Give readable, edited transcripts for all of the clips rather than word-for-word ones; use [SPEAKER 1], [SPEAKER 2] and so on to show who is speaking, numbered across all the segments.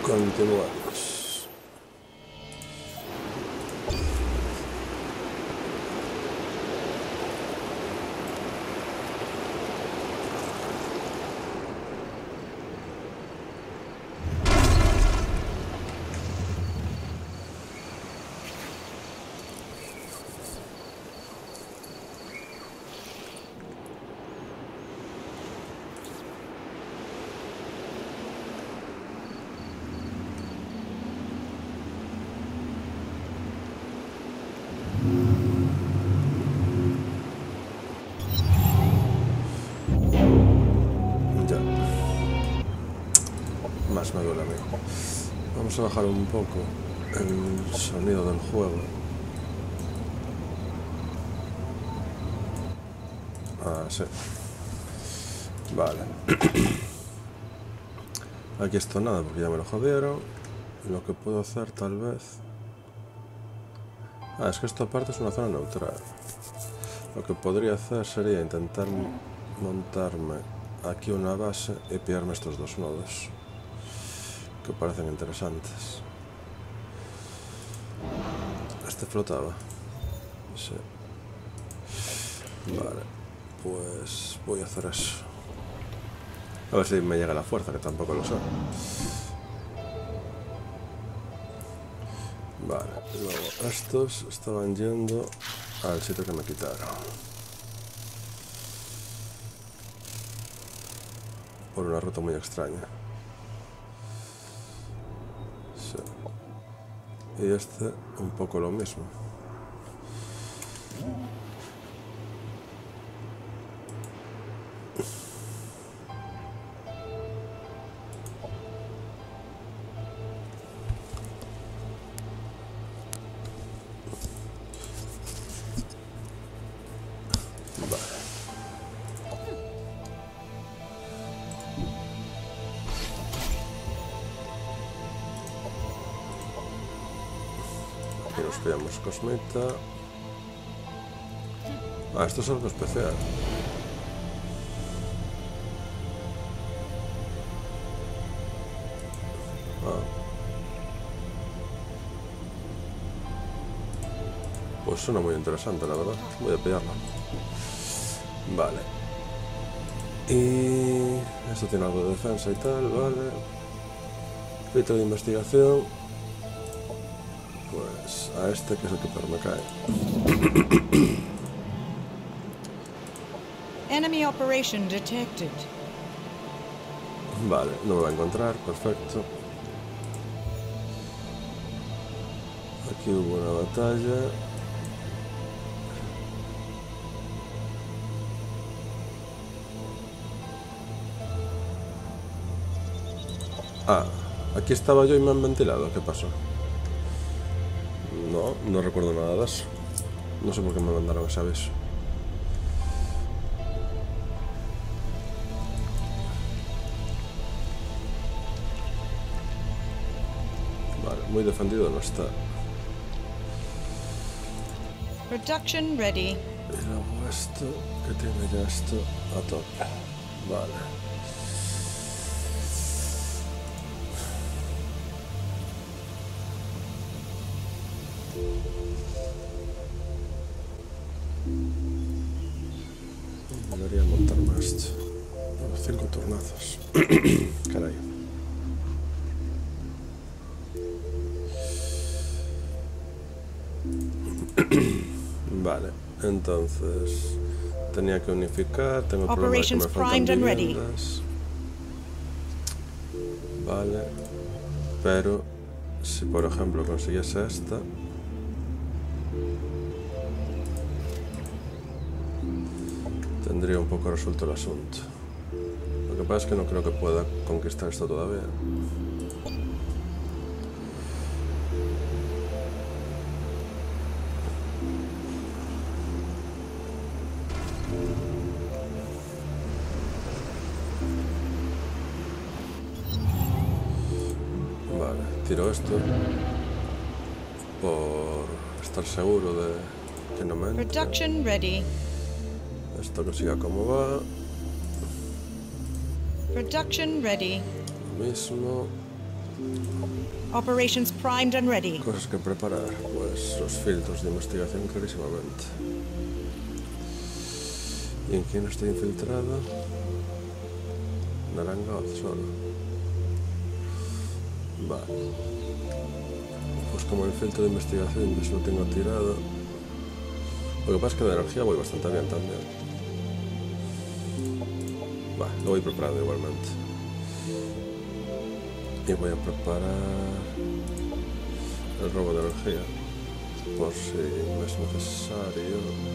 [SPEAKER 1] Continuamos. Más me duele a mí. Vamos a bajar un poco el sonido del juego. Ah, sí. Vale. Aquí esto nada, porque ya me lo jodieron. Lo que puedo hacer tal vez... Ah, es que esta parte es una zona neutral. Lo que podría hacer sería intentar montarme aquí una base y pillarme estos dos nodos, que parecen interesantes. Este flotaba. Sí. Vale, pues voy a hacer eso. A ver si me llega la fuerza, que tampoco lo sé. Vale, luego estos estaban yendo al sitio que me quitaron. Por una ruta muy extraña. Sí. Y este un poco lo mismo. Aquí nos pillamos cosmeta. Ah, esto es algo especial. Ah. Pues suena muy interesante, la verdad. Voy a pillarlo. Vale. Y esto tiene algo de defensa y tal, vale. Pito de investigación. Pues a este, que es el que peor me cae.
[SPEAKER 2] Enemy operation detected.
[SPEAKER 1] Vale, no me va a encontrar, perfecto. Aquí hubo una batalla. Ah, aquí estaba yo y me han ventilado, ¿qué pasó? No, no recuerdo nada de eso. No sé por qué me mandaron ese aviso. Vale, muy defendido no está.
[SPEAKER 2] Production ready.
[SPEAKER 1] Y luego esto, que tiene ya esto a tope. Vale. Debería montarme esto. 5 turnazos. Caray. Vale, entonces tenía que unificar. Tengo el problema de que me faltan viviendas. Vale, pero si por ejemplo consiguiese esta, tendría un poco resuelto el asunto. Lo que pasa es que no creo que pueda conquistar esto todavía. Vale, tiro esto por estar seguro de que no me entre.
[SPEAKER 2] Production ready.
[SPEAKER 1] Esto que siga como va.
[SPEAKER 2] Production ready.
[SPEAKER 1] Lo mismo.
[SPEAKER 2] Operations primed and ready.
[SPEAKER 1] Cosas que preparar, pues los filtros de investigación clarísimamente. ¿Y en quién estoy infiltrado? Narangoth solo. Vale. Pues como el filtro de investigación yo lo tengo tirado. Lo que pasa es que de energía voy bastante bien también. Vale, lo voy preparando igualmente. Y voy a preparar el robo de energía por si no es necesario.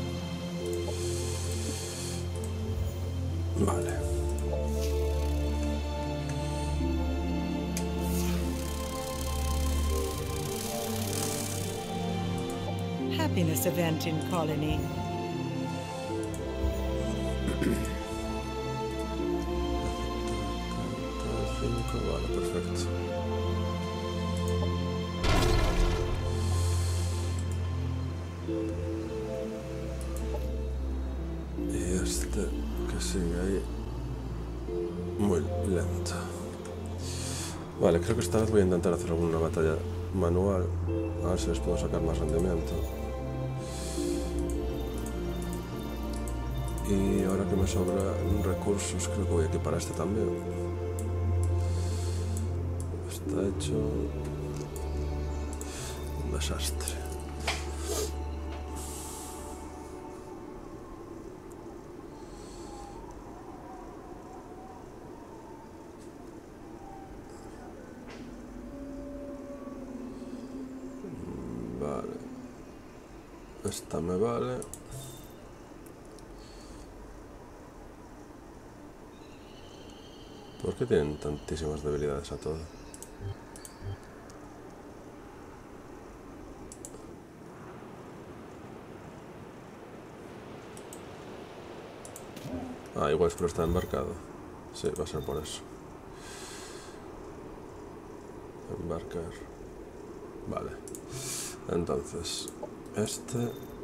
[SPEAKER 1] Vale.
[SPEAKER 2] Happiness event in colony.
[SPEAKER 1] Vale, perfecto. Y este que sigue ahí muy lento. Vale, creo que esta vez voy a intentar hacer alguna batalla manual, a ver si les puedo sacar más rendimiento. Y ahora que me sobran recursos, creo que voy a equipar a este también. Está hecho un desastre. Vale. Esta me vale. ¿Por qué tienen tantísimas debilidades a todo? Ah, igual es que está embarcado. Sí, va a ser por eso. Embarcar. Vale. Entonces, este...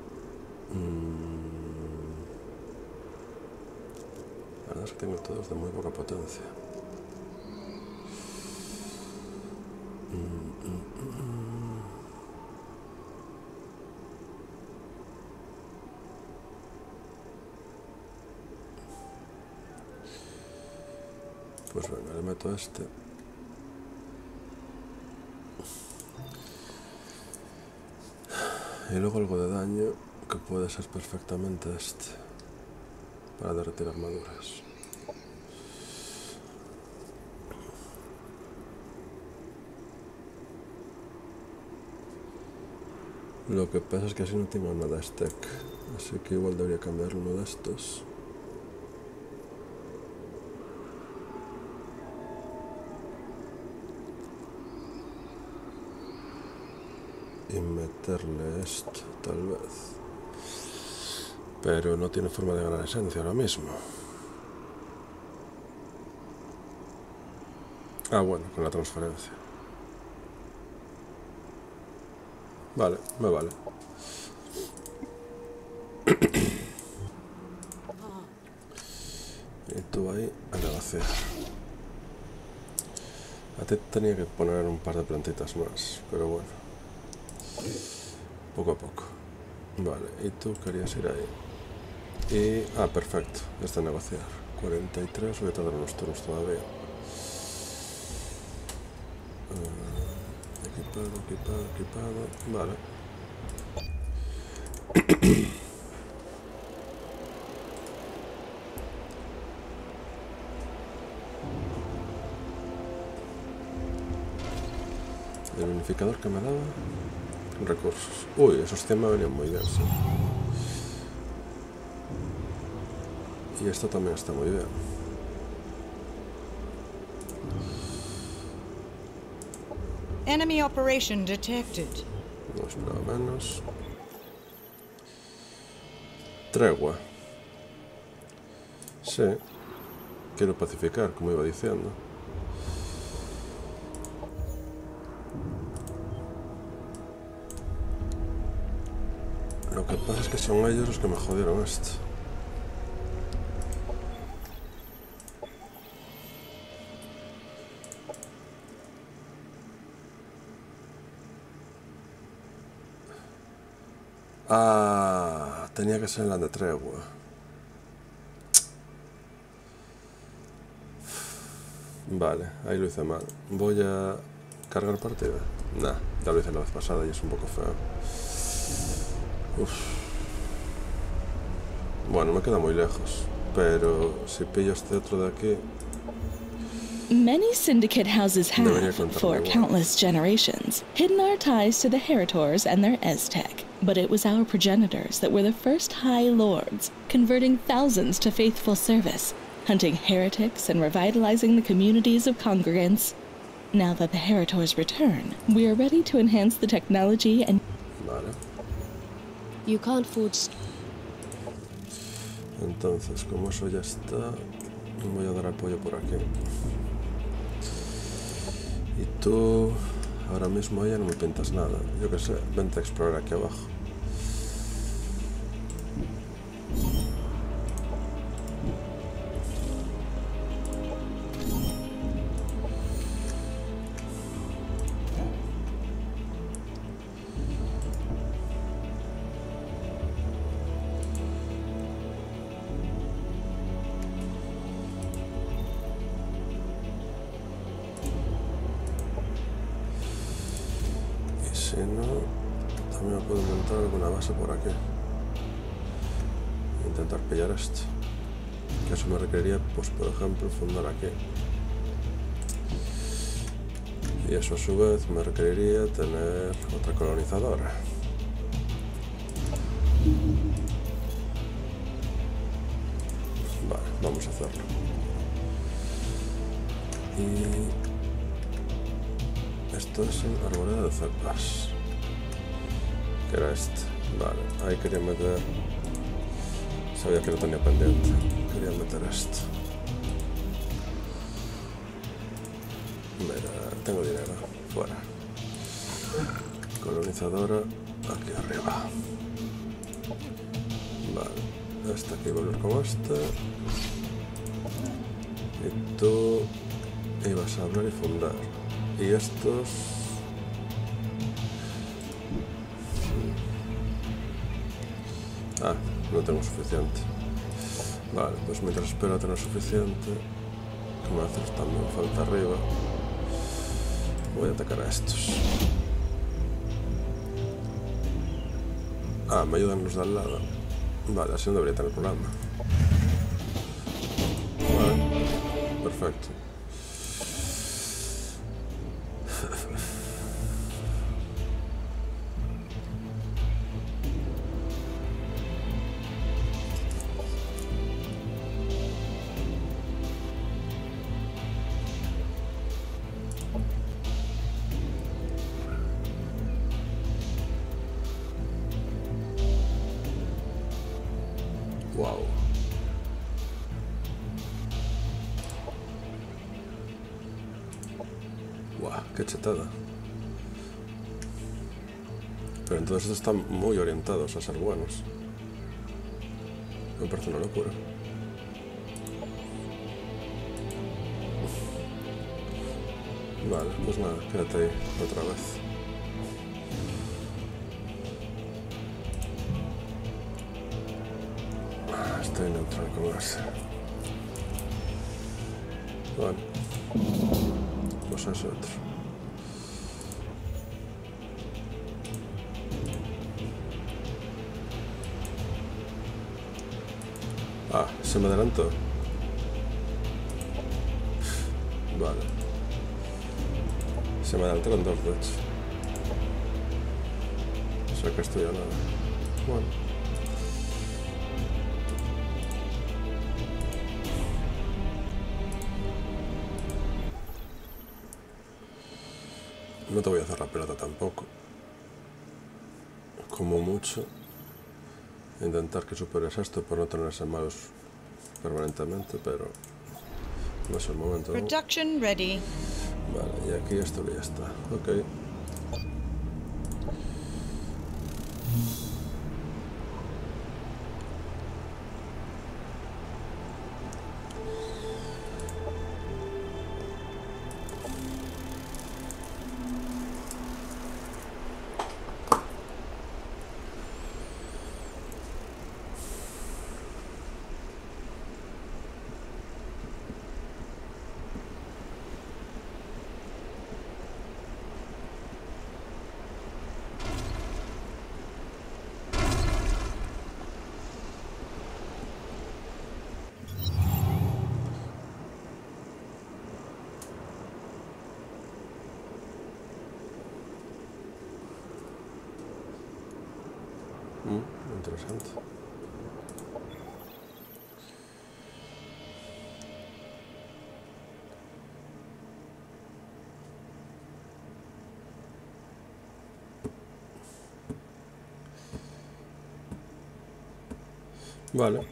[SPEAKER 1] La verdad es que tengo todos de muy poca potencia. Pues venga, le meto a este. Y luego algo de daño, que puede ser perfectamente este, para derretir armaduras. Lo que pasa es que así no tengo nada stack, así que igual debería cambiar uno de estos. Y meterle esto, tal vez. Pero no tiene forma de ganar esencia ahora mismo. Ah, bueno, con la transferencia. Vale, me vale. Y tú ahí a negociar. A ti tenía que poner un par de plantitas más, pero bueno. Poco a poco. Vale, y tú querías ir ahí. Y... ah, perfecto. Está a negociar. 43, voy a tardar unos turnos todavía. Equipado. Vale. El unificador que me daba... recursos. Uy, esos 100 me venían muy bien, sí. Y esto también está muy bien.
[SPEAKER 2] Enemy operation detected.
[SPEAKER 1] No esperaba menos. Tregua. Sí. Quiero pacificar, como iba diciendo. Lo que pasa es que son ellos los que me jodieron esto. Ah, tenía que ser en la de tregua. Vale, ahí lo hice mal. Voy a cargar partida. Nah, ya lo hice la vez pasada y es un poco feo. Uf. Bueno, me queda muy lejos, pero si pillo este otro de aquí...
[SPEAKER 3] Many Syndicate houses have, for countless generations, hidden our ties to the Heritors and their Aztec. But it was our progenitors that were the first High Lords, converting thousands to faithful service, hunting heretics and revitalizing the communities of congregants. Now that the Heritors return, we are ready to enhance the technology and...
[SPEAKER 1] Vale.
[SPEAKER 4] You can't forge...
[SPEAKER 1] Entonces, como eso ya está, voy a dar apoyo por aquí. Y tú, ahora mismo ya no me pintas nada. Yo qué sé, vente a explorar aquí abajo. Si no, también me puedo montar alguna base por aquí. Intentar pillar esto. Que eso me requeriría, pues por ejemplo, fundar aquí. Y eso a su vez me requeriría tener otra colonizadora. Vale, vamos a hacerlo. Y... esto es el arboleda de cepas. Que era este. Vale, ahí quería meter... sabía que lo tenía pendiente. Quería meter esto. Mira, tengo dinero. Fuera. Colonizadora aquí arriba. Vale. Esta aquí volver con esta. Y tú ibas a hablar y fundar. Y estos... ah, no tengo suficiente. Vale, pues mientras espero a tener suficiente, que me va a hacer también falta arriba, voy a atacar a estos. Ah, me ayudan los de al lado. Vale, así no debería tener problema. Vale, perfecto. Wow. Wow, qué chetada. Pero entonces están muy orientados a ser buenos. Me parece una locura. Vale, pues nada, quédate ahí otra vez. Estoy neutral con ese. Bueno, pues ese otro. Ah, se me adelantó. Vale. Se me adelantaron dos, de hecho. O sea que estoy a nada. Bueno. No te voy a hacer la pelota tampoco. Como mucho, intentar que superes esto por no tenerse malos permanentemente, pero no es el momento, ¿no?
[SPEAKER 2] Production ready.
[SPEAKER 1] Vale, y aquí esto que ya está. Ok. Interesante. Vale.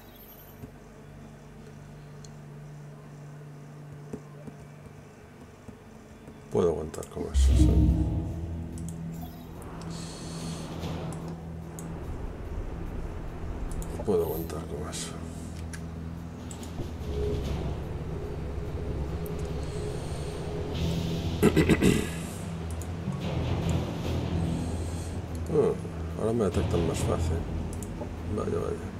[SPEAKER 1] Puedo aguantar con eso, sí. Puedo aguantar con eso. Ahora me detectan más fácil. Vaya, vaya.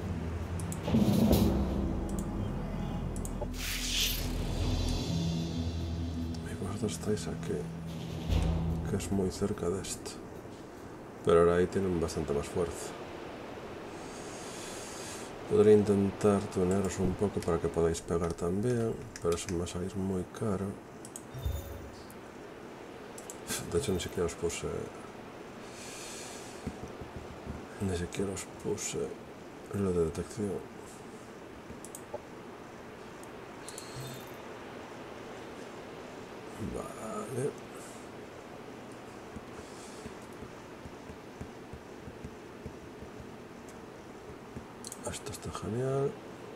[SPEAKER 1] Y vosotros estáis aquí, que es muy cerca de esto. Pero ahora ahí tienen bastante más fuerza. Podría intentar tunearos un poco para que podáis pegar también, pero eso me va a salir muy caro. De hecho, ni siquiera os puse lo de detección. Vale. Esto está genial.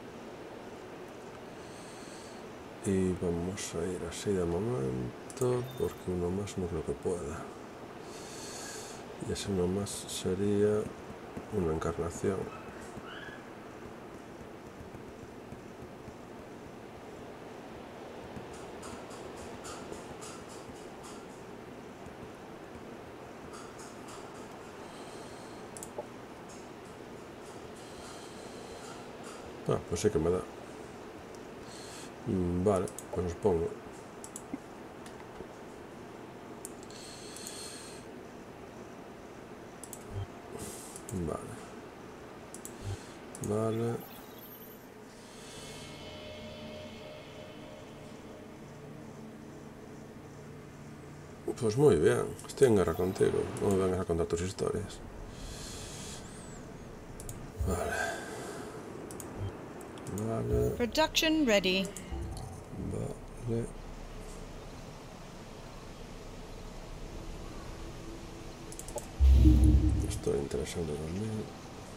[SPEAKER 1] Y vamos a ir así de momento, porque uno más no creo que pueda. Y ese uno más sería una encarnación. Ah, pues sí que me da. Vale, pues os pongo. Vale. Pues muy bien, estoy en guerra contigo. No me vengas a contar tus historias. Vale.
[SPEAKER 2] Production ready.
[SPEAKER 1] Vale. Esto es interesante también.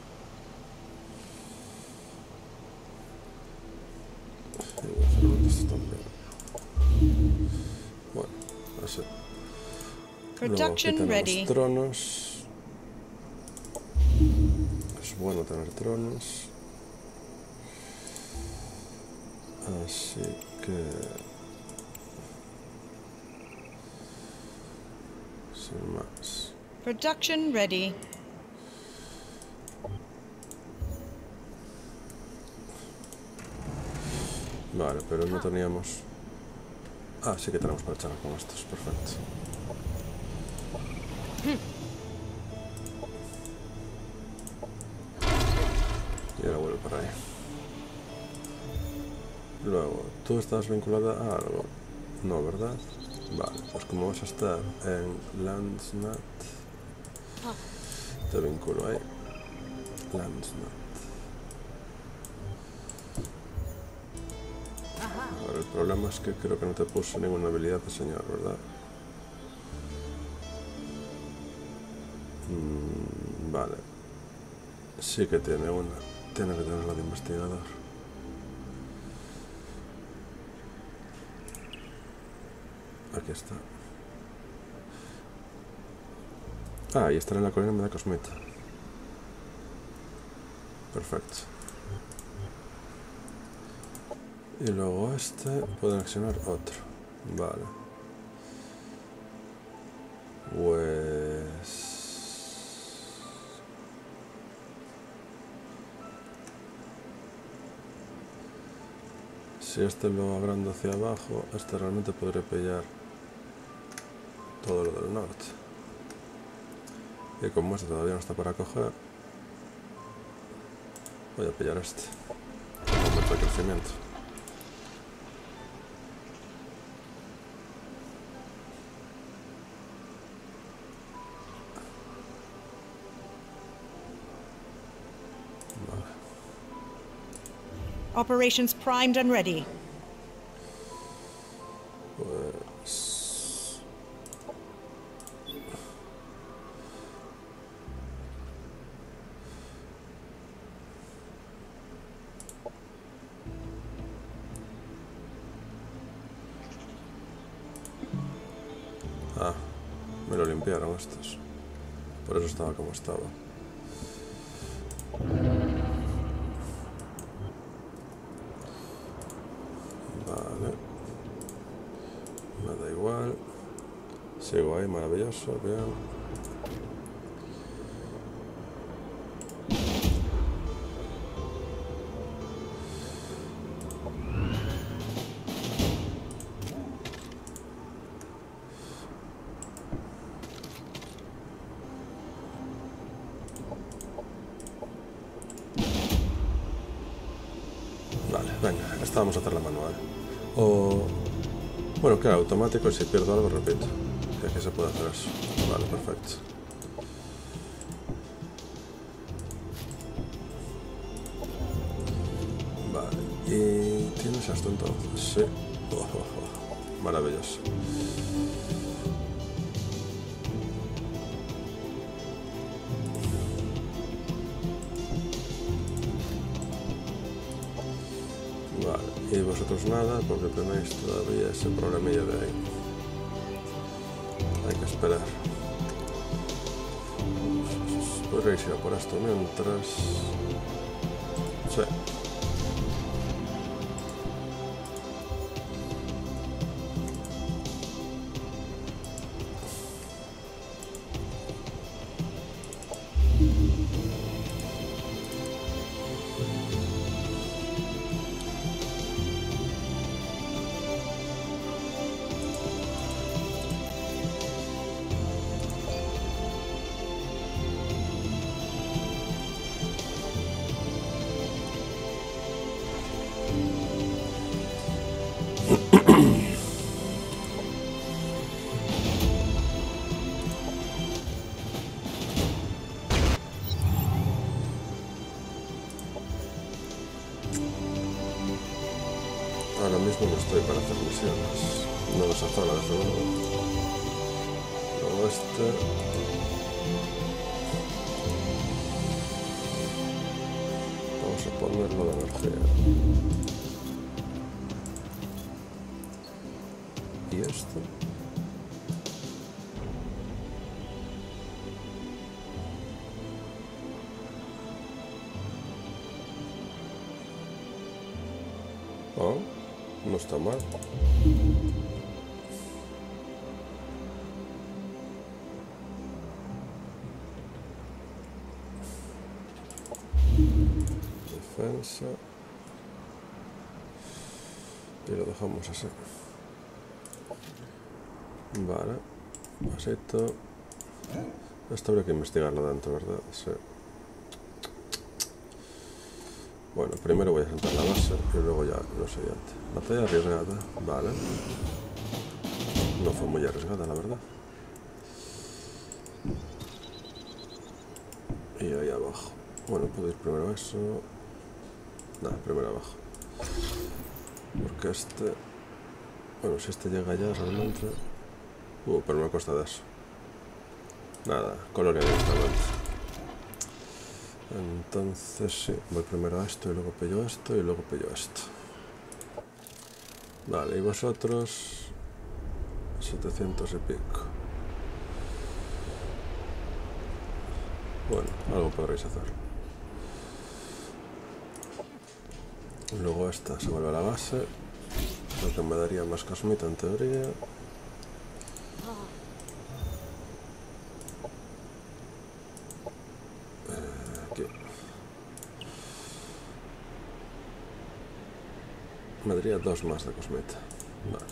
[SPEAKER 1] Y voy a hacer esto también. Bueno, así. Luego quitan los tronos. Es bueno tener tronos. Así que... sin más.
[SPEAKER 2] Production ready.
[SPEAKER 1] Vale, pero no teníamos... Ah, sí que tenemos para echar con estos, perfecto. Y ahora vuelvo para ahí. Luego, ¿tú estás vinculada a algo? No, ¿verdad? Vale, pues como vas a estar en Landsnat, te vinculo ahí. Landsnat. Ahora el problema es que creo que no te puse ninguna habilidad de señor, ¿verdad? Vale. Sí que tiene una. Tiene que tener la de investigador. Aquí está. Ah, y estar en la colina me da cosmita. Perfecto. Y luego este pueden accionar otro. Vale. Pues... si este lo agrando hacia abajo, este realmente podría pillar todo lo del norte. Y como este todavía no está para coger, voy a pillar este. Aumento de crecimiento.
[SPEAKER 2] Operations primed and ready.
[SPEAKER 1] Pues... Ah, me lo limpiaron estos. Por eso estaba como estaba. Vale. Me da igual. Sigo ahí, maravilloso, bien. Vale, venga, esta vamos a hacerla manual. O... Bueno, claro, automático y si pierdo algo repito. Que aquí se puede hacer eso. Vale, perfecto. Vale, y... ¿Tienes esto entonces? Sí. Maravilloso. Vale, y vosotros nada, porque tenéis todavía ese problemilla de ahí. Hay que esperar. Podréis ir a por esto mientras... Sí. Ahora mismo no estoy para hacer misiones. No de esa zona, desde luego. Luego vamos a ponerlo de energía. ¿Y esto? Oh, no está mal. Defensa. Y lo dejamos así. Vale. Vasito. Esto habría que investigarlo dentro, ¿verdad? Sí. Bueno, primero voy a sentar la base y luego ya lo siguiente. Batalla arriesgada, vale. No fue muy arriesgada, la verdad. Y ahí abajo. Bueno, puedo ir primero a eso. Nada, primero abajo. Porque este... Bueno, si este llega ya realmente... pero me cuesta de eso. Nada, colonia directamente. Entonces sí, voy primero a esto y luego pillo esto y luego pillo esto. Vale, y vosotros 700 y pico. Bueno, algo podréis hacer. Luego esta se vuelve a la base, lo que me daría más cosmita en teoría. Aquí. Me daría 2 más de cosmita. Vale.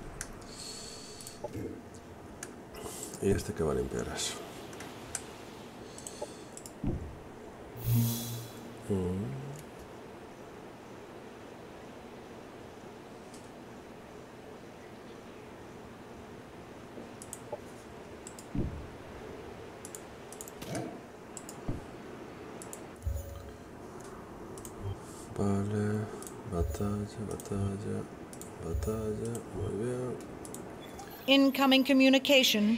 [SPEAKER 1] Y este que va a limpiar eso. Vale. batalla, muy bien.
[SPEAKER 2] Incoming communication.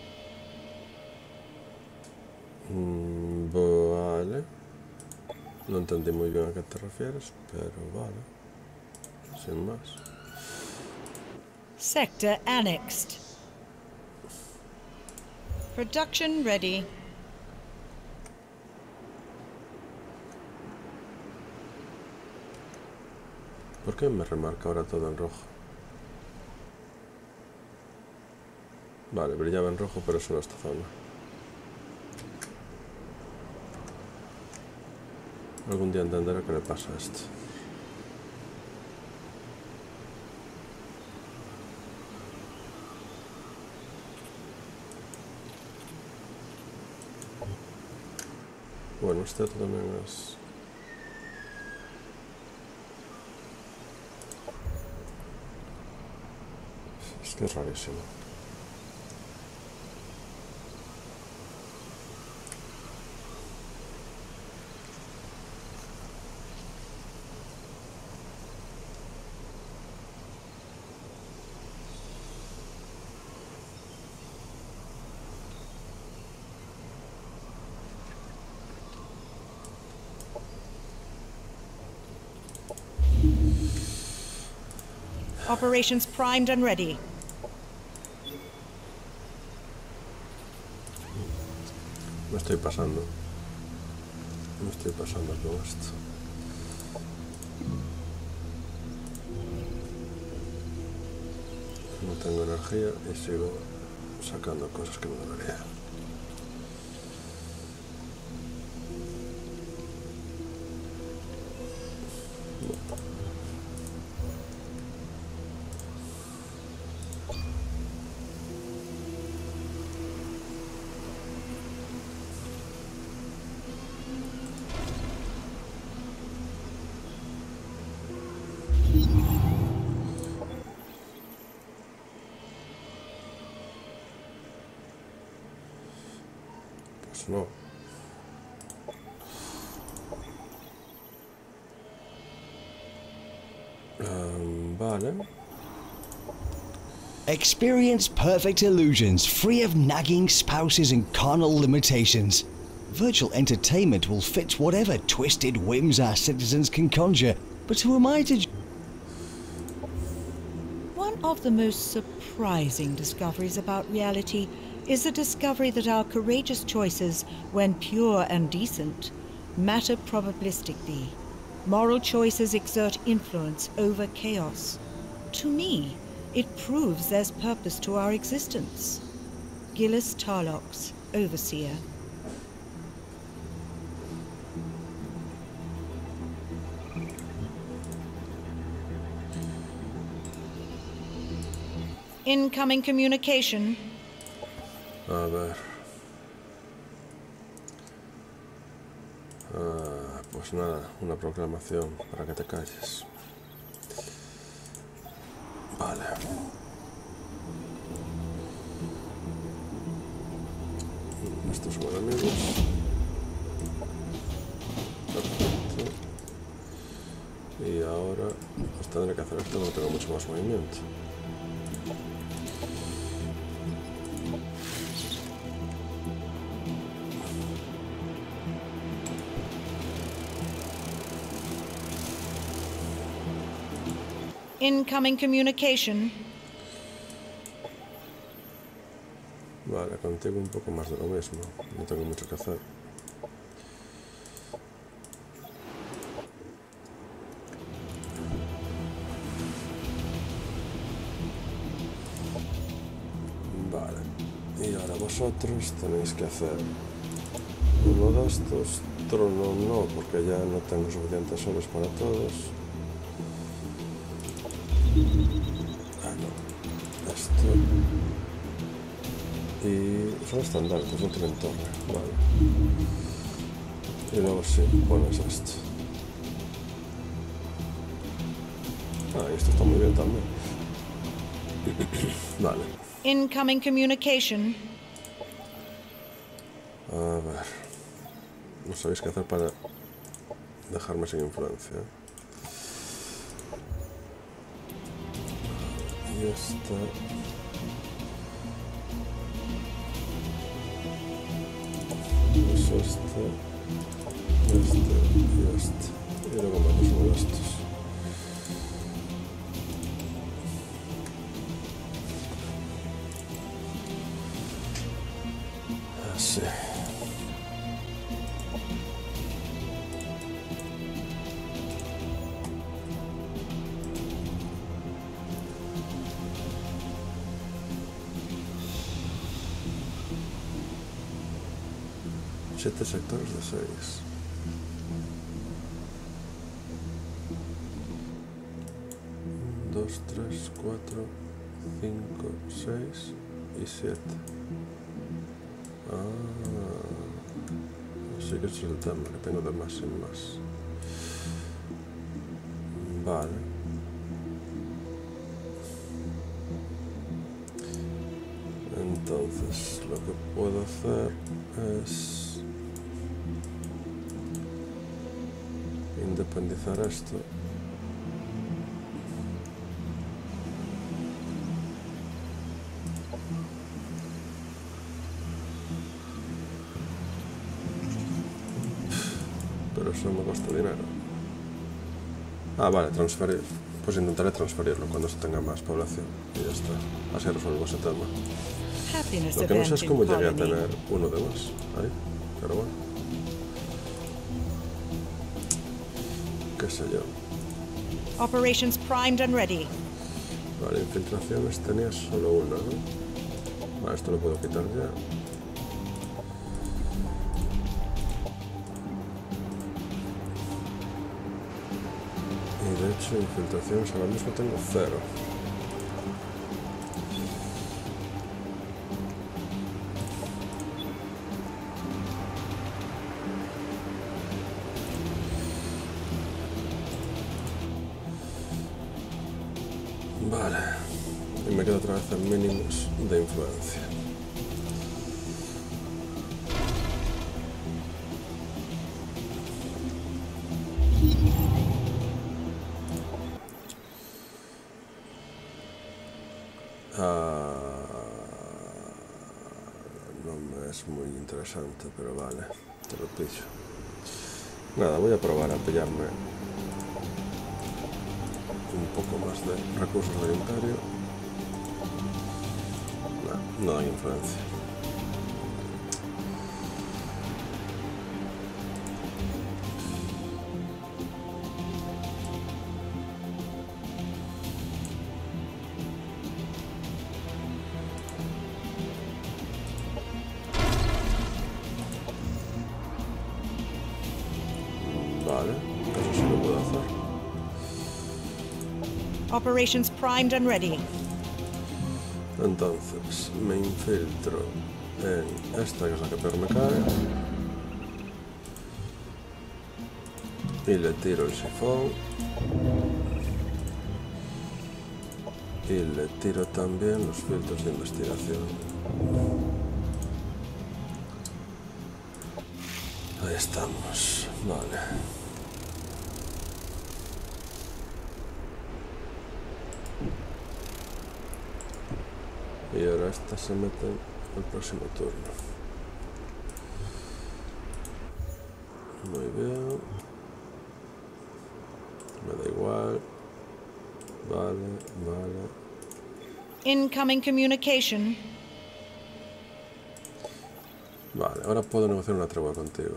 [SPEAKER 1] Vale. No entendí muy bien a qué te refieres, pero vale. Sin más.
[SPEAKER 2] Sector annexed. Production ready.
[SPEAKER 1] ¿Por qué me remarca ahora todo en rojo? Vale, brillaba en rojo, pero solo esta zona. Algún día entenderé qué le pasa a esto. Bueno, este otro también es... Es que es rarísimo.
[SPEAKER 2] Operations primed and ready.
[SPEAKER 1] Me estoy pasando. Me estoy pasando con esto. No tengo energía y sigo sacando cosas que no debería. Pues no. Vale.
[SPEAKER 5] Experience perfect illusions, free of nagging spouses and carnal limitations. Virtual entertainment will fit whatever twisted whims our citizens can conjure, but who am I to...
[SPEAKER 2] One of the most surprising discoveries about reality is the discovery that our courageous choices, when pure and decent, matter probabilistically. Moral choices exert influence over chaos. To me, it proves there's purpose to our existence. Gillis Tarlox, Overseer. Incoming communication.
[SPEAKER 1] A ver. Pues nada, una proclamación para que te calles. Vale. Estos son enemigos. Perfecto. Y ahora pues tendré que hacer esto, no tengo mucho más movimiento.
[SPEAKER 2] Incoming communication.
[SPEAKER 1] Vale, contigo un poco más de lo mismo. No tengo mucho que hacer. Vale. Y ahora vosotros tenéis que hacer uno de estos. Trono no, porque ya no tengo suficientes soles para todos. Ah, no. Esto. Y son estandartes, no tienen torre. Vale. Y luego sí, bueno, es esto. Ah, y esto está muy bien también. Vale.
[SPEAKER 2] Incoming communication.
[SPEAKER 1] A ver. No sabéis qué hacer para dejarme sin influencia. Y esta... Pues este... y este. Y luego vamos uno de estos. Así. Siete sectores de 6. 1, 2, 3, 4, 5, 6 y 7. Sí que ese es el tema, que tengo de más en más. Vale. Entonces, lo que puedo hacer es independizar esto. Pero eso me cuesta dinero. Ah, vale, transferir. Pues intentaré transferirlo cuando se tenga más población. Y ya está. Así resuelvo ese tema. Lo que no sé es cómo llegué a tener uno de más. Ahí. Pero bueno. Qué sé yo.
[SPEAKER 2] Operations primed and ready.
[SPEAKER 1] Vale, infiltraciones tenía solo una, ¿no? Vale, esto lo puedo quitar ya. Y de hecho, infiltraciones ahora mismo tengo 0. Vale, y me quedo otra vez en mínimos de influencia. No me es muy interesante, pero vale, te lo pillo. Nada, voy a probar a pillarme un poco más de recursos del imperio. No hay influencia. Vale, eso sí lo puedo hacer.
[SPEAKER 2] Operations primed and ready.
[SPEAKER 1] Entonces me infiltro en esta, que es la que peor me cae, y le tiro el sifón, y le tiro también los filtros de investigación. Ahí estamos, vale. Y ahora esta se mete el próximo turno. Muy bien. Me da igual. Vale, vale.
[SPEAKER 2] Incoming communication.
[SPEAKER 1] Vale, ahora puedo negociar una tregua contigo.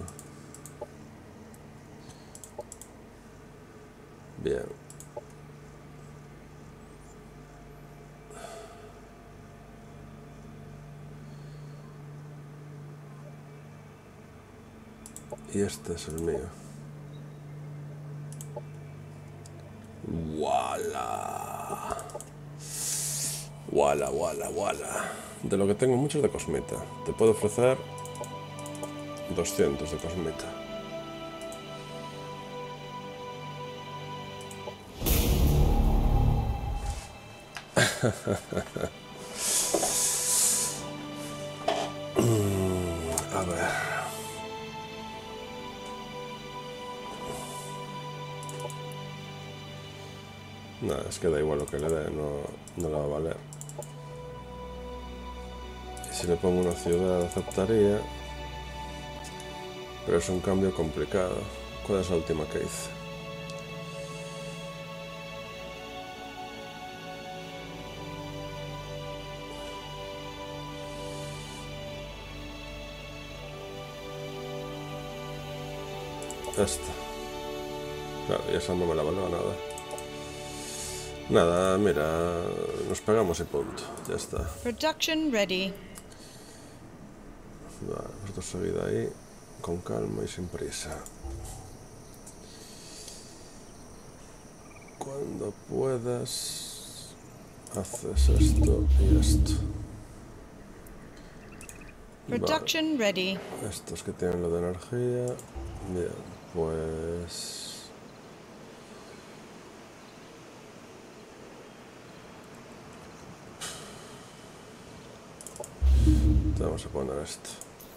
[SPEAKER 1] Bien. Y este es el mío. ¡Wala! ¡Wala, wala, wala! De lo que tengo mucho es de cosmita. Te puedo ofrecer 200 de cosmita. A ver. Nada, es que da igual lo que le dé, no la va a valer. Y si le pongo una ciudad aceptaría, pero es un cambio complicado. ¿Cuál es la última que hice? Esta. Claro, y esa no me la valió nada. Nada, mira, nos pegamos y punto. Ya está.
[SPEAKER 2] Production ready.
[SPEAKER 1] Vale, vosotros seguid ahí, con calma y sin prisa. Cuando puedas, haces esto y esto.
[SPEAKER 2] Production ready.
[SPEAKER 1] Estos que tienen lo de energía. Bien, pues... te vamos a poner esto.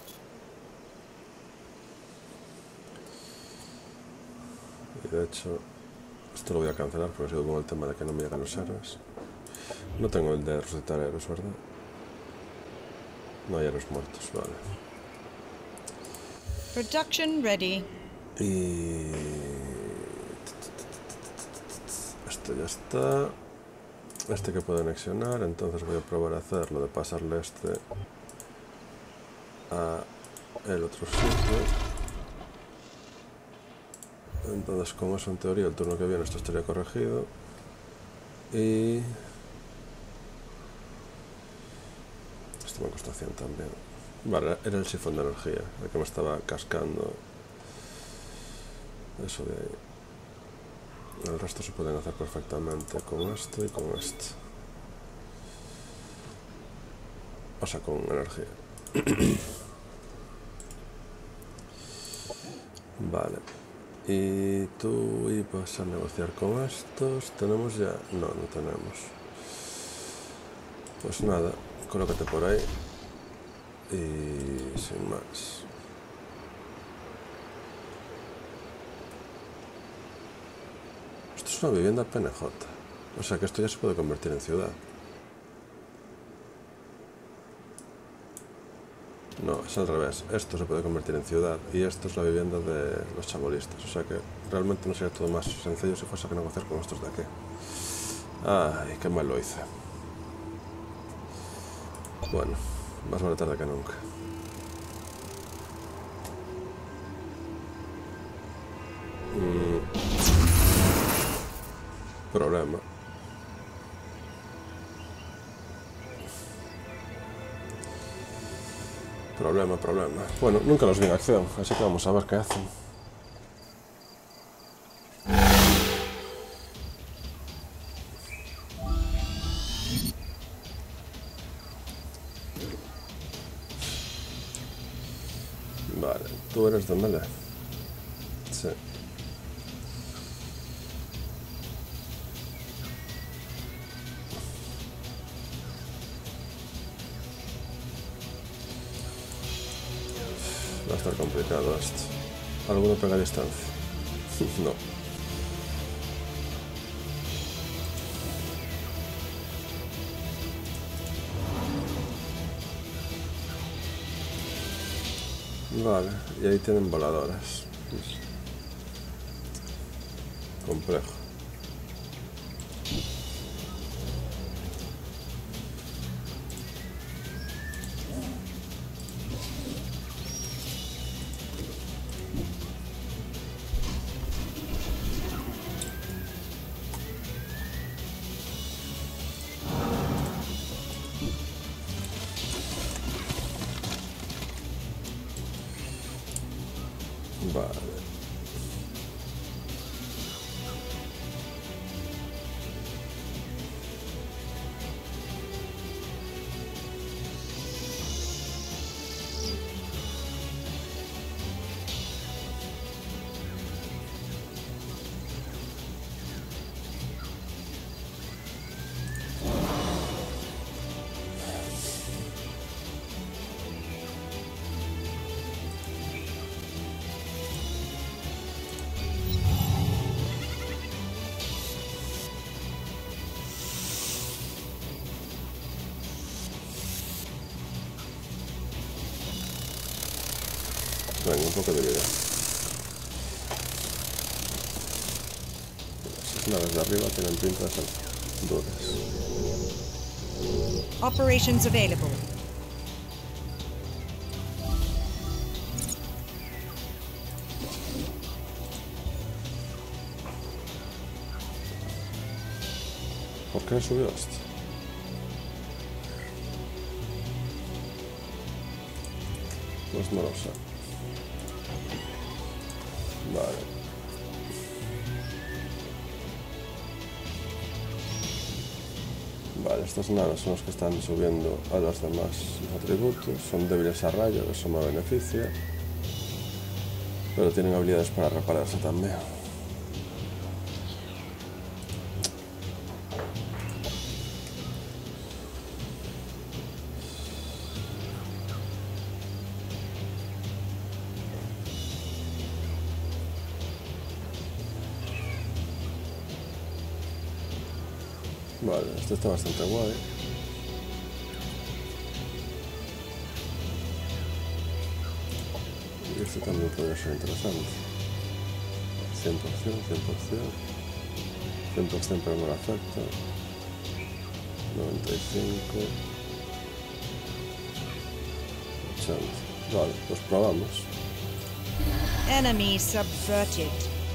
[SPEAKER 1] Y de hecho, esto lo voy a cancelar porque sigo con el tema de que no me llegan los héroes. No tengo el de resucitar héroes, ¿verdad? No hay héroes muertos, vale.
[SPEAKER 2] Production ready.
[SPEAKER 1] Y... esto ya está. Este que puedo anexionar, entonces voy a probar a hacerlo de pasarle este a el otro sitio. Entonces con eso en teoría el turno que viene esto estaría corregido. Y... esto me costó 100 también. Vale, era el sifón de energía, el que me estaba cascando. Eso de ahí. El resto se pueden hacer perfectamente con esto y con esto. O sea, con energía. Vale. Y tú ibas a negociar con estos. ¿Tenemos ya? No, no tenemos. Pues nada, colócate por ahí. Y sin más. Esto es una vivienda PNJ. O sea que esto ya se puede convertir en ciudad. No, es al revés. Esto se puede convertir en ciudad y esto es la vivienda de los chabolistas. O sea que realmente no sería todo más sencillo si fuese que negociar con estos de aquí. Ay, qué mal lo hice. Bueno, más vale tarde que nunca. Problema. Problema. Bueno, nunca los vi en acción, así que vamos a ver qué hacen. Vale, tú eres de melee. Sí. Va a estar complicado esto. ¿Alguno pega a distancia? No. Vale, y ahí tienen voladoras. Complejo. Vale. venga, un poco de vida. Esas naves de arriba tienen pinta de ser duras.
[SPEAKER 2] Operations available.
[SPEAKER 1] ¿Por qué subió esto? Pues no lo sé. Vale. Vale, estas naves son las que están subiendo a los demás atributos. Son débiles a rayo, eso me beneficia. Pero tienen habilidades para repararse también. Vale, esto está bastante guay. Y este también podría ser interesante. 100%, 100%. 100% pero no le afecta. 95. 80. Vale, pues probamos.
[SPEAKER 2] Enemy subverted.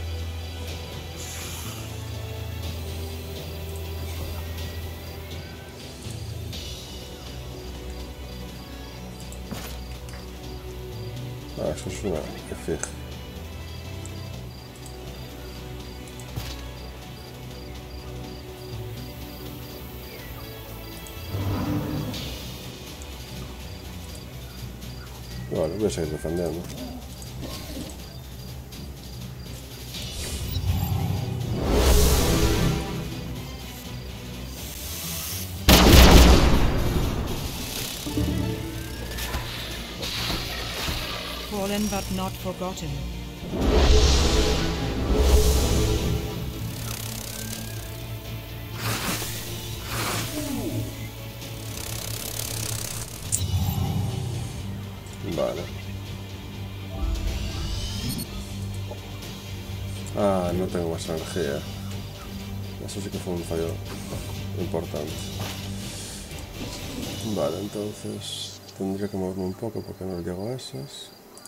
[SPEAKER 1] Ah, eso es una efigie. Vale, voy a seguir defendiendo.
[SPEAKER 2] Fallen but not forgotten.
[SPEAKER 1] Vale. Ah, no tengo más energía. Eso sí que fue un fallo importante. Vale, entonces tendría que moverme un poco porque no llego a esas.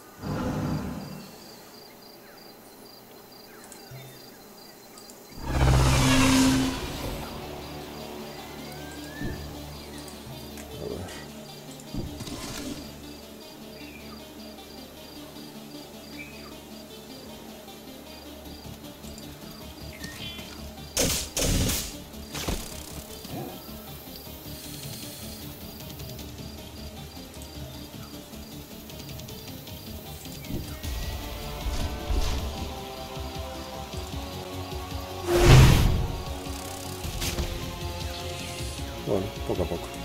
[SPEAKER 1] Bueno, poco a poco.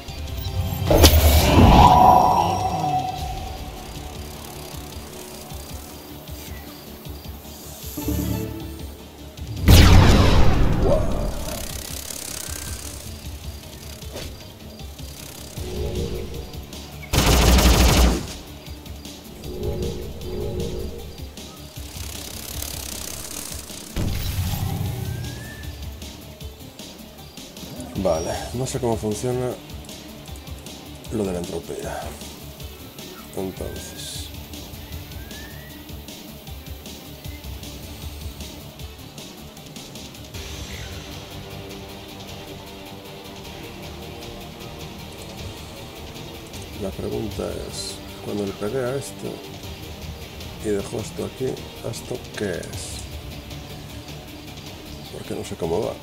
[SPEAKER 1] Vale, no sé cómo funciona lo de la entropía. Entonces... la pregunta es, cuando le pegué a esto y dejo esto aquí, ¿esto qué es? Porque no sé cómo va.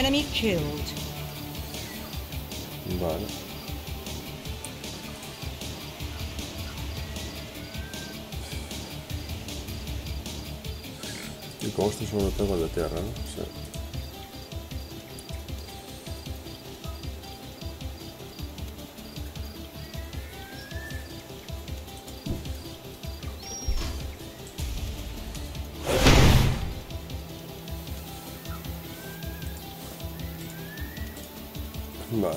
[SPEAKER 2] Enemy killed.
[SPEAKER 1] Vale. Y como esto solo tengo el de tierra, ¿no? Sí. Vale.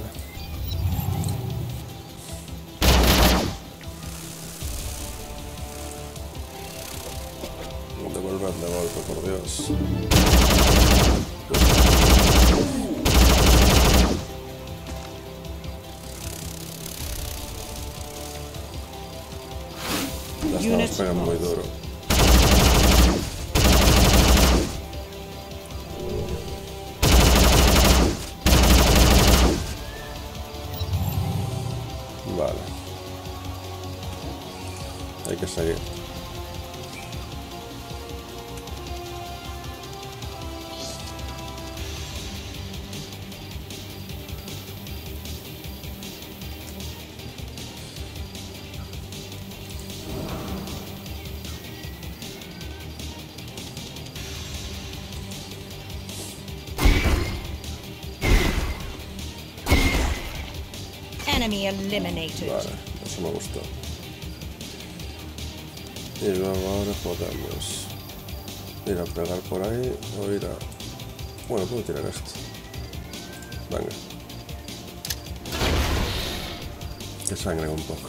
[SPEAKER 1] Devolver de golpe, por Dios. Ya estamos pegando muy duro. Vale. Hay que seguir.
[SPEAKER 2] Enemy eliminated.
[SPEAKER 1] Vale, eso me gustó. Y luego ahora podemos ir a pegar por ahí o ir a... Bueno, puedo tirar esto. Venga. Que sangre un poco.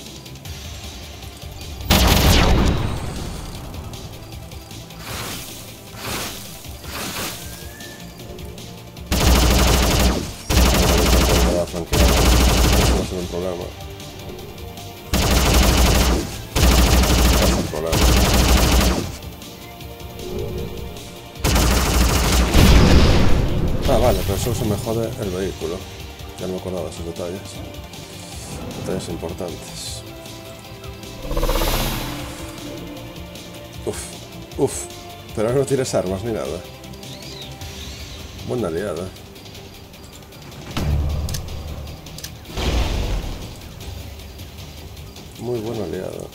[SPEAKER 1] No es un problema. No es un problema. Ah, vale, pero eso se me jode el vehículo. Ya no me acordaba de esos detalles. Detalles importantes. Uf. Pero ahora no tienes armas ni nada. Buena liada. Muy buena aliada.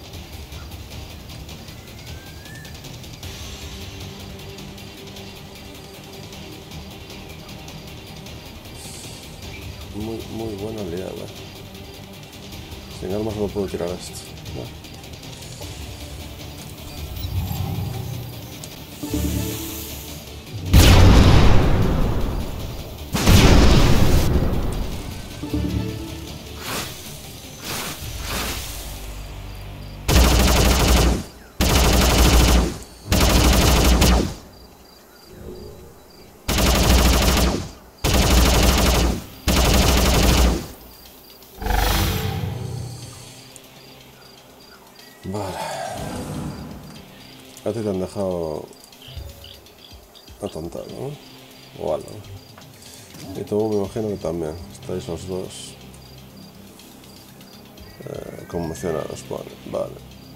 [SPEAKER 1] Muy buena aliada. Sin armas no puedo tirar esto. No. Vale. A ti te han dejado atontado, ¿no? O algo. Y tú me imagino que también. Estáis los dos conmocionados. Vale.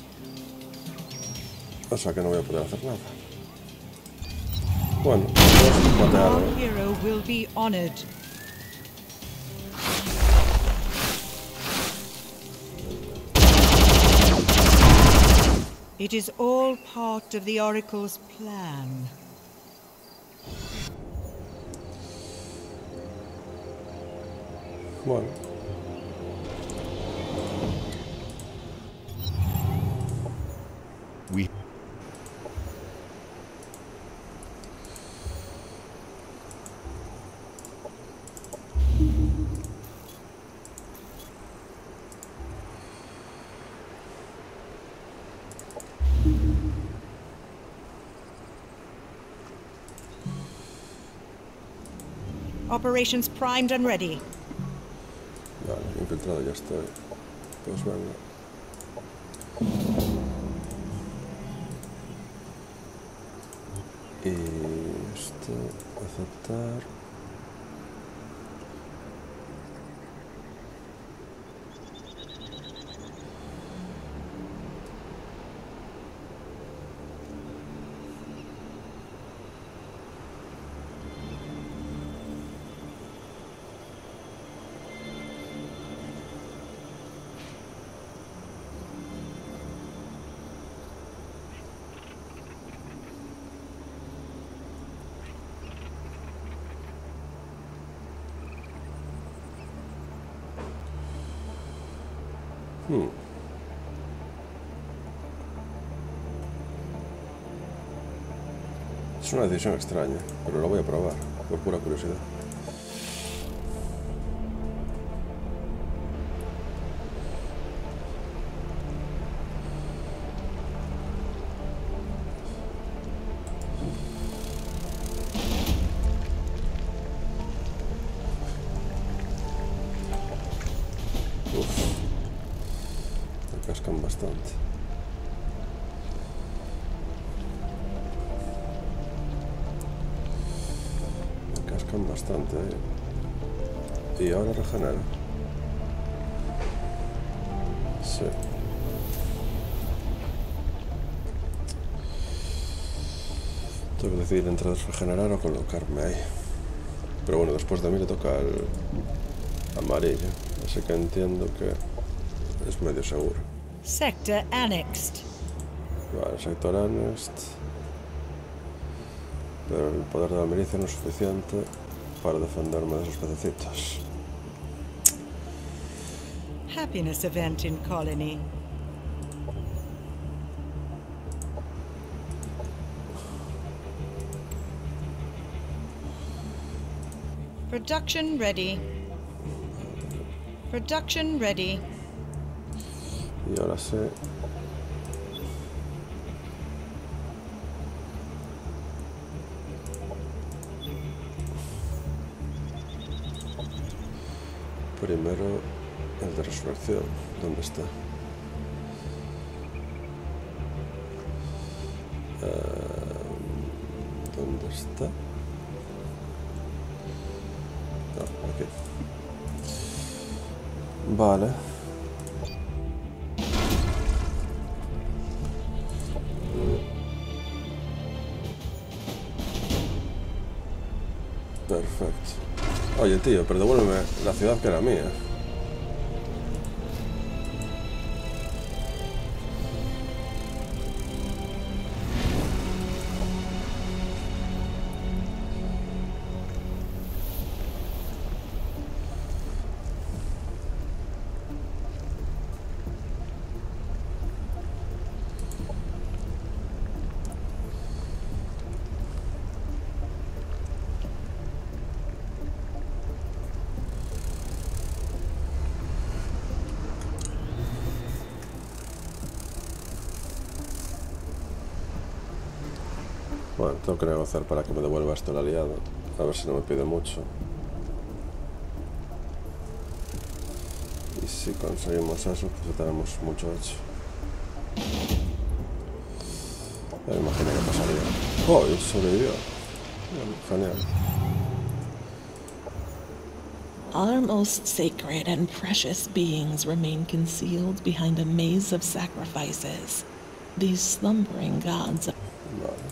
[SPEAKER 1] O sea que no voy a poder hacer nada. Bueno, vamos a
[SPEAKER 2] Our hero will be honored. It is all part of the Oracle's plan.
[SPEAKER 1] Bueno.
[SPEAKER 5] We
[SPEAKER 2] Operations primed and ready.
[SPEAKER 1] Vale, infiltrado ya estoy. Pues venga. Y esto, aceptar. Es una decisión extraña, pero lo voy a probar, por pura curiosidad. Me cascan bastante. Bastante. Y ahora regenera. Sí. Tengo que decidir entre regenerar o colocarme ahí. Pero bueno, después de mí le toca el amarillo. Así que entiendo que es medio seguro.
[SPEAKER 2] Sector annexed.
[SPEAKER 1] Vale, sector annexed. Pero el poder de la milicia no es suficiente para defenderme de esos pececitos.
[SPEAKER 2] Happiness event in colony. Production ready. Production ready.
[SPEAKER 1] Y ahora sé. Primero el de resurrección. ¿Dónde está? ¿Dónde está? No, aquí. Vale. Perfecto. Oye, tío, pero devuélveme la ciudad que era mía. Bueno, tengo que negociar para que me devuelva esto el aliado. A ver si no me pide mucho. Y si conseguimos eso, pues ya tenemos mucho hecho. Ya me imaginé que pasaría. ¡Oh! Y sobrevivió. Genial.
[SPEAKER 3] Our most sacred and precious beings remain concealed behind a maze of sacrifices. These slumbering gods.
[SPEAKER 1] Vale.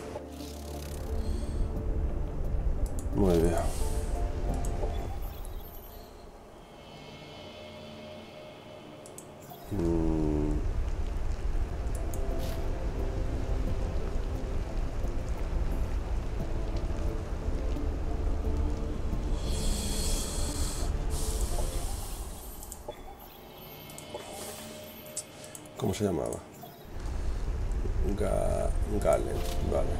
[SPEAKER 1] Muy bien. ¿Cómo se llamaba? Galen, vale.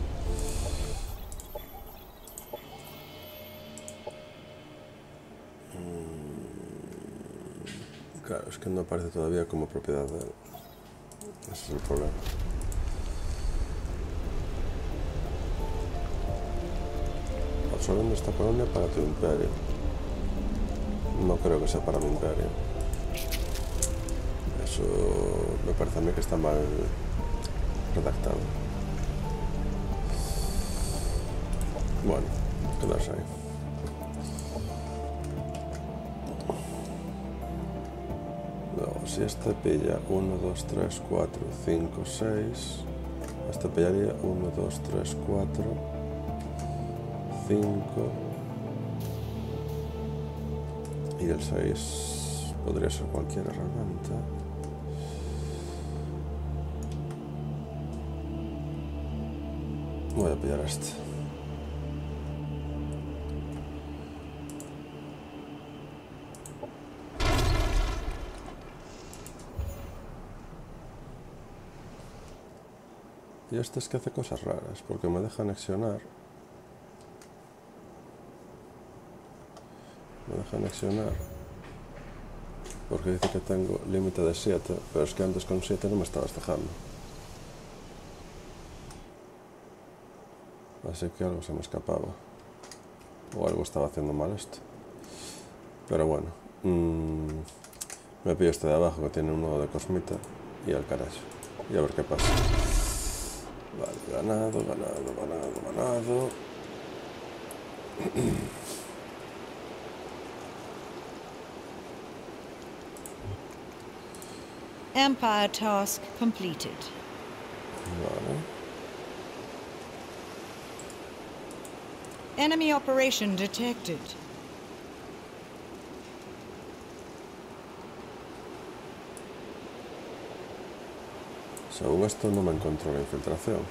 [SPEAKER 1] Claro, es que no aparece todavía como propiedad de él. Ese es el problema. Absorbiendo esta colonia para tu imperio. No creo que sea para mi imperio. Eso me parece a mí que está mal redactado. Bueno, quedarse ahí. Luego, si este pilla 1, 2, 3, 4, 5, 6, este pillaría 1, 2, 3, 4, 5 y el 6 podría ser cualquiera realmente. Voy a pillar este. Y este es que hace cosas raras, porque me deja anexionar. Me deja anexionar. Porque dice que tengo límite de 7, pero es que antes con 7 no me estabas dejando. Así que algo se me escapaba. O algo estaba haciendo mal esto. Pero bueno. Me pillo este de abajo que tiene un nodo de cosmita. Y al carajo. Y a ver qué pasa. Vale, ganado.
[SPEAKER 2] Empire task completed.
[SPEAKER 1] Vale.
[SPEAKER 2] Enemy operation detected.
[SPEAKER 1] Según esto no me encontró la infiltración.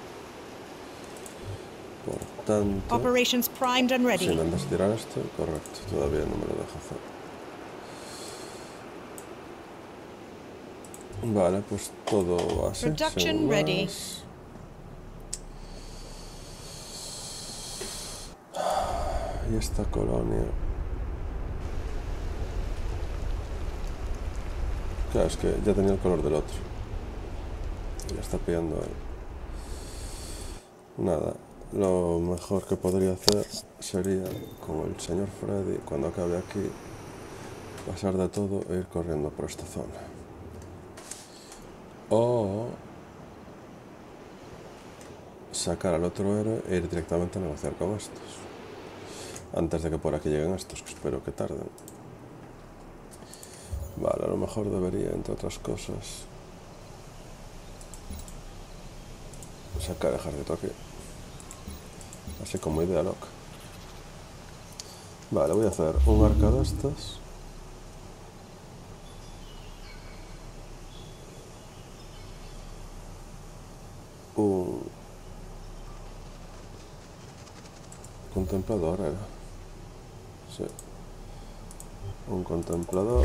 [SPEAKER 1] Por tanto...
[SPEAKER 2] Operations primed and ready.
[SPEAKER 1] Si intentas tirar esto, correcto, todavía no me lo deja hacer. Vale, pues todo así.
[SPEAKER 2] Production ready.
[SPEAKER 1] Y esta colonia... Claro, es que ya tenía el color del otro. Y la está pillando ahí. Nada, lo mejor que podría hacer sería, como el señor Freddy, cuando acabe aquí, pasar de todo e ir corriendo por esta zona. O sacar al otro héroe e ir directamente a negociar con estos. Antes de que por aquí lleguen estos, que espero que tarden. Vale, a lo mejor debería, entre otras cosas, sacar el ejército aquí. Así como idea loca. Vale, voy a hacer un arca de estas. Un contemplador era. Sí. Un contemplador.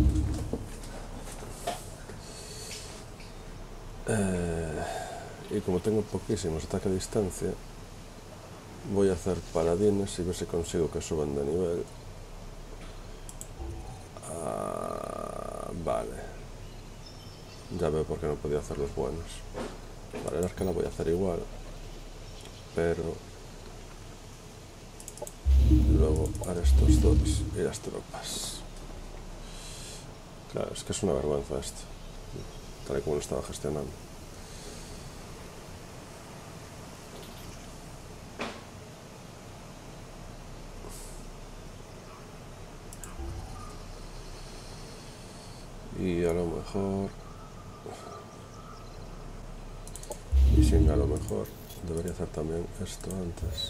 [SPEAKER 1] Y como tengo poquísimos ataques a distancia, voy a hacer paladines y ver si consigo que suban de nivel. Vale. Ya veo por qué no podía hacer los buenos. Vale, el arca la voy a hacer igual. Pero luego haré estos dos y las tropas. Claro, es que es una vergüenza esto, tal y como lo estaba gestionando. Y a lo mejor, y sin a lo mejor, debería hacer también esto antes.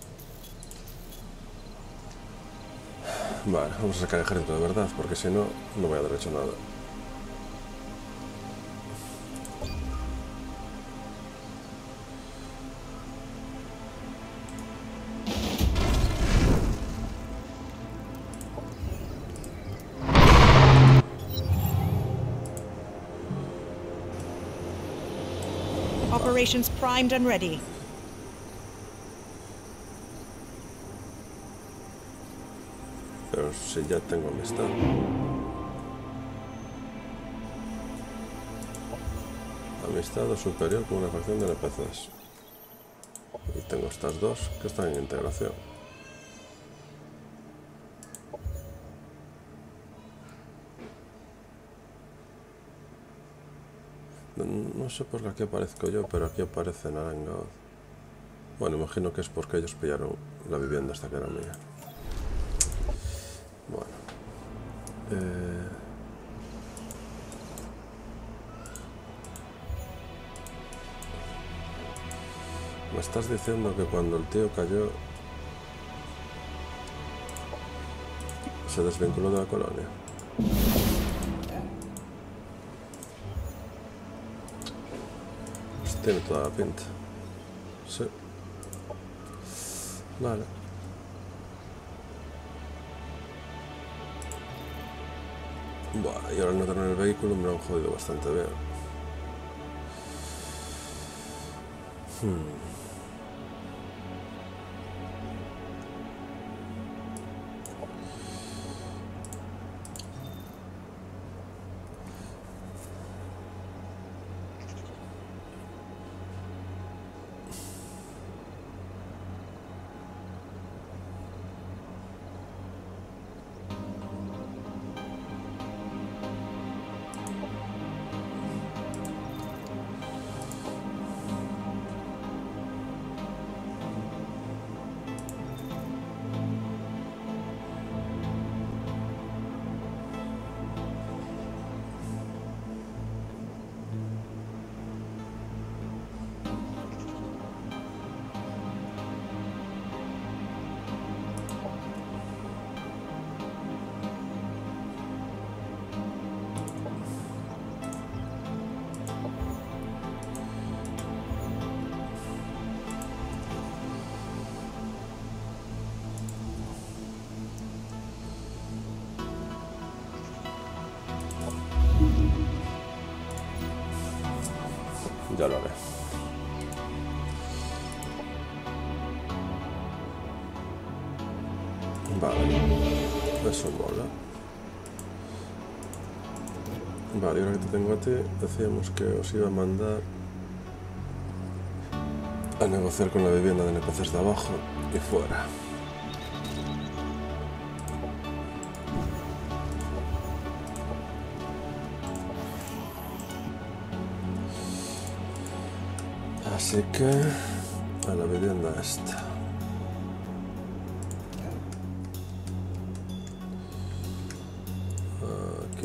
[SPEAKER 1] Vale, vamos a sacar el ejército de verdad, porque si no, no voy a haber hecho nada.
[SPEAKER 2] Operations primed and ready.
[SPEAKER 1] Pero si ya tengo amistad. Amistad o superior con una facción de NPCs. Y tengo estas dos que están en integración. No sé por qué aquí aparezco yo, pero aquí aparece Narangaoth. Bueno, imagino que es porque ellos pillaron la vivienda hasta que era mía. Bueno. Me estás diciendo que cuando el tío cayó se desvinculó de la colonia. Pues tiene toda la pinta. Sí. Vale. Buah, y ahora al no tener el vehículo me lo han jodido bastante bien. Ya lo haré. Vale, eso mola. Vale, y ahora que te tengo a ti, decíamos que os iba a mandar a negociar con la vivienda de NPCs de abajo y fuera. Así que a la vivienda esta. Aquí.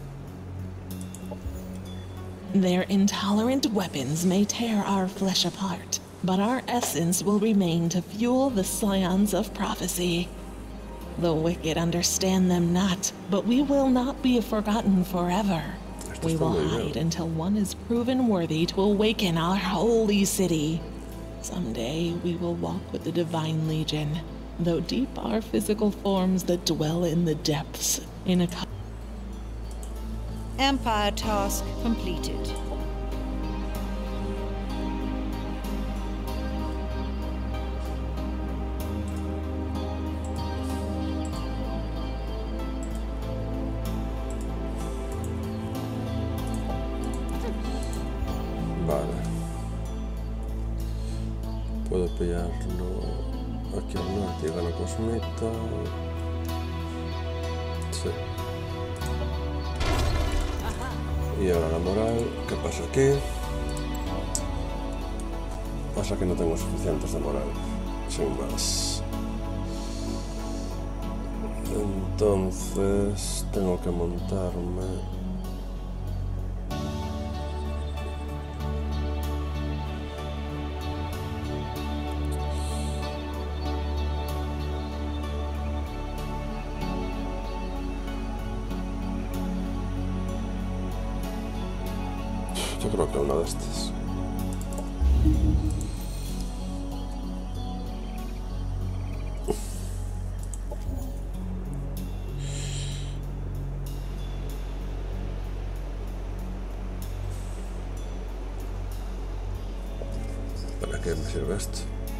[SPEAKER 3] Their intolerant weapons may tear our flesh apart, but our essence will remain to fuel the scions of prophecy. The wicked understand them not, but we will not be forgotten forever. We will hide until one is proven worthy to awaken our holy city. Someday we will walk with the Divine Legion, though deep are physical forms that dwell in the depths. In a
[SPEAKER 2] Empire task completed.
[SPEAKER 1] Vale. Puedo pillarlo aquí al norte y gano cosmita. Sí. Y ahora la moral. ¿Qué pasa aquí? Pasa que no tengo suficientes de moral. Sin más. Entonces tengo que montarme. Yo creo que una de estas. ¿Para qué me sirve esto?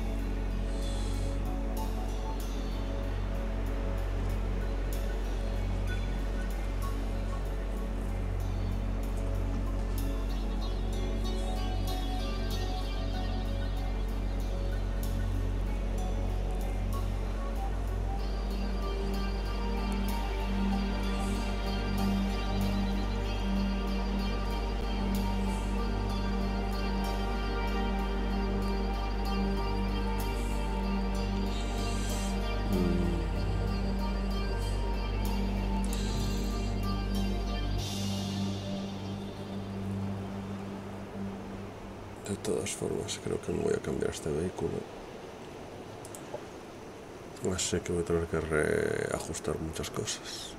[SPEAKER 1] De todas formas, creo que no voy a cambiar este vehículo. Así que voy a tener que reajustar muchas cosas.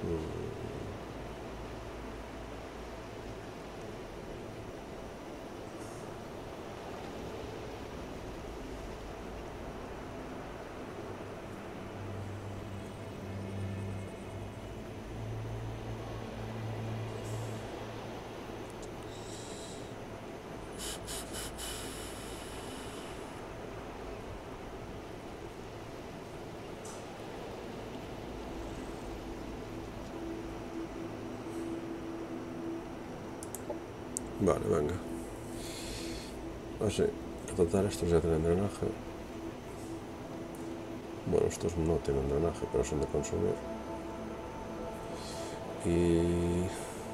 [SPEAKER 1] Vale, venga. Así, total, estos ya tienen drenaje. Bueno, estos no tienen drenaje, pero son de consumir. Y...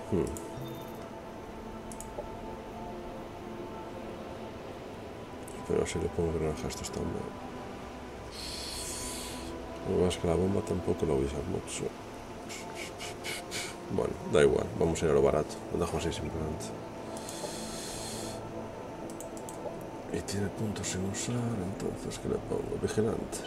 [SPEAKER 1] Pero así le pongo drenaje a estos también. Lo más que la bomba tampoco lo voy a usar mucho. Bueno, da igual, vamos a ir a lo barato. Lo dejo así simplemente. Y tiene puntos sin usar, entonces ¿qué le pongo? Vigilante.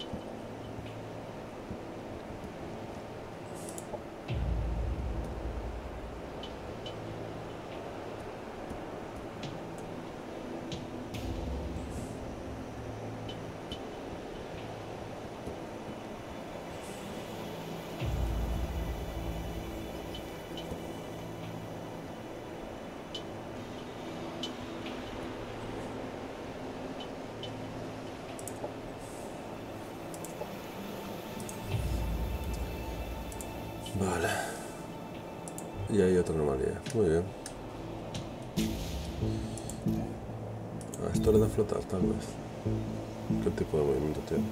[SPEAKER 1] Vale. Y hay otra anomalía. Muy bien. A esto le da flotar, tal vez. ¿Qué tipo de movimiento tiene?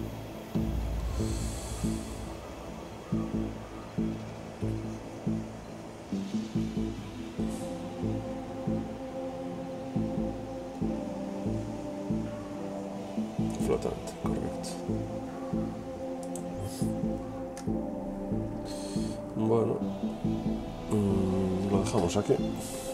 [SPEAKER 1] Flotante, correcto. Bueno, lo dejamos aquí.